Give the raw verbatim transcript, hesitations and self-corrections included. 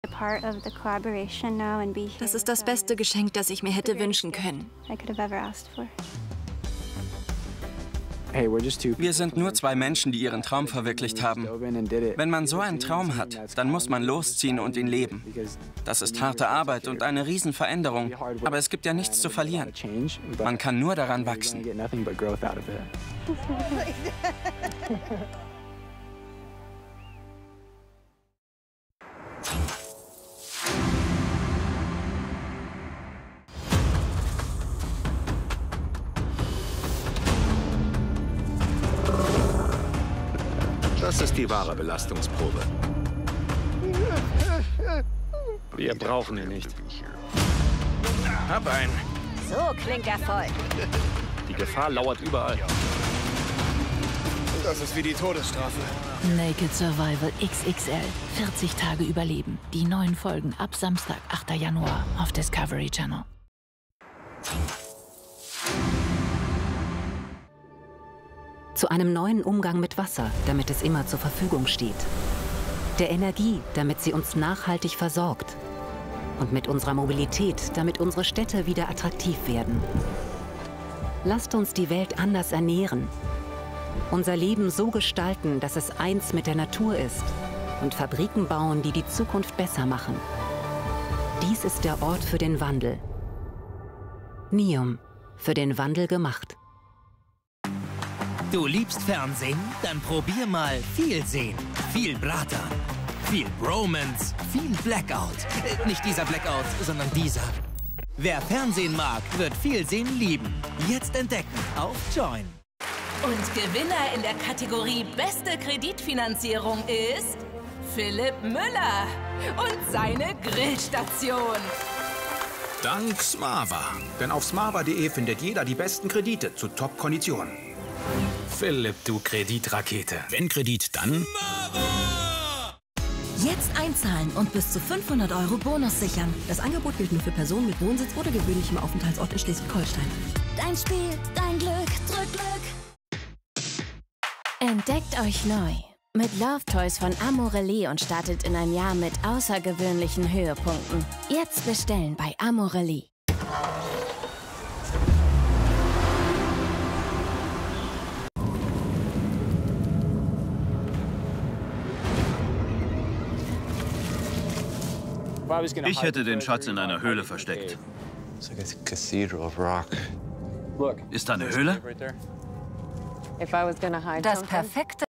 Das ist das beste Geschenk, das ich mir hätte wünschen können. Wir sind nur zwei Menschen, die ihren Traum verwirklicht haben. Wenn man so einen Traum hat, dann muss man losziehen und ihn leben. Das ist harte Arbeit und eine Riesenveränderung, aber es gibt ja nichts zu verlieren. Man kann nur daran wachsen. Das ist die wahre Belastungsprobe. Wir brauchen ihn nicht. Hab einen. So klingt Erfolg. Die Gefahr lauert überall. Das ist wie die Todesstrafe. Naked Survival X X L. vierzig Tage Überleben. Die neuen Folgen ab Samstag, achter Januar auf Discovery Channel. Zu einem neuen Umgang mit Wasser, damit es immer zur Verfügung steht. Der Energie, damit sie uns nachhaltig versorgt. Und mit unserer Mobilität, damit unsere Städte wieder attraktiv werden. Lasst uns die Welt anders ernähren. Unser Leben so gestalten, dass es eins mit der Natur ist. Und Fabriken bauen, die die Zukunft besser machen. Dies ist der Ort für den Wandel. NEOM, für den Wandel gemacht. Du liebst Fernsehen? Dann probier mal viel sehen. Viel Bratan. Viel Bromance. Viel Blackout. Äh, nicht dieser Blackout, sondern dieser. Wer Fernsehen mag, wird viel sehen lieben. Jetzt entdecken auf Join. Und Gewinner in der Kategorie Beste Kreditfinanzierung ist Philipp Müller und seine Grillstation. Dank Smava. Denn auf smava punkt de findet jeder die besten Kredite zu Top-Konditionen. Philipp, du Kreditrakete. Wenn Kredit, dann... Jetzt einzahlen und bis zu fünfhundert Euro Bonus sichern. Das Angebot gilt nur für Personen mit Wohnsitz oder gewöhnlichem Aufenthaltsort in Schleswig-Holstein. Dein Spiel, dein Glück, drück Glück. Entdeckt euch neu mit Love Toys von Amorelie und startet in ein Jahr mit außergewöhnlichen Höhepunkten. Jetzt bestellen bei Amorelie. Ich hätte den Schatz in einer Höhle versteckt. Ist da eine Höhle? Das perfekte